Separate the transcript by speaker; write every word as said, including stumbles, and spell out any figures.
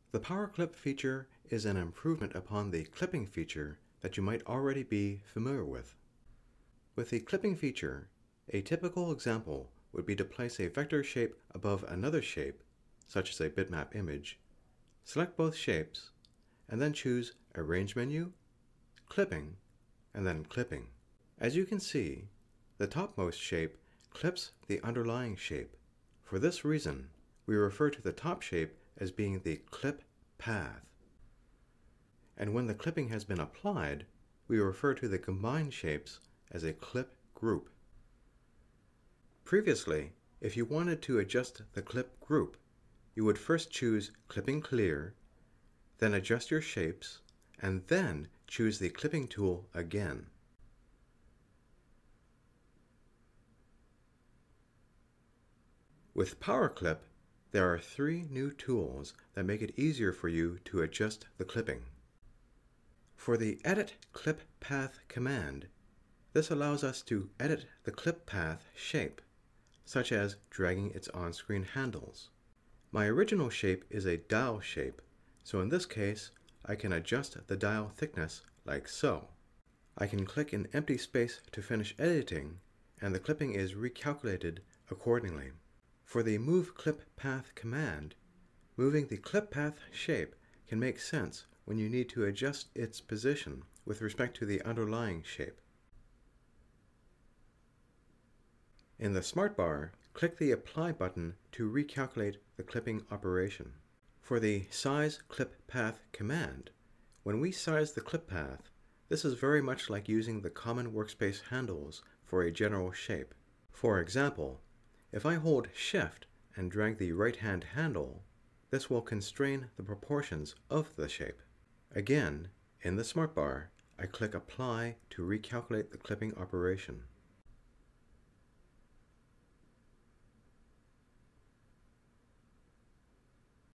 Speaker 1: The PowerClip feature is an improvement upon the clipping feature that you might already be familiar with. With the clipping feature, a typical example would be to place a vector shape above another shape, such as a bitmap image, select both shapes, and then choose Arrange menu, Clipping, and then Clipping. As you can see, the topmost shape clips the underlying shape. For this reason, we refer to the top shape as being the clip path. And when the clipping has been applied, we refer to the combined shapes as a clip group. Previously, if you wanted to adjust the clip group, you would first choose Clipping Clear, then adjust your shapes, and then choose the clipping tool again. With PowerClip, there are three new tools that make it easier for you to adjust the clipping. For the Edit Clip Path command, this allows us to edit the clip path shape, such as dragging its on-screen handles. My original shape is a dial shape, so in this case, I can adjust the dial thickness like so. I can click an empty space to finish editing, and the clipping is recalculated accordingly. For the Move Clip Path command, moving the clip path shape can make sense when you need to adjust its position with respect to the underlying shape. In the Smart Bar, click the Apply button to recalculate the clipping operation. For the Size Clip Path command, when we size the clip path, this is very much like using the common workspace handles for a general shape. For example, if I hold Shift and drag the right-hand handle, this will constrain the proportions of the shape. Again, in the Smart Bar, I click Apply to recalculate the clipping operation.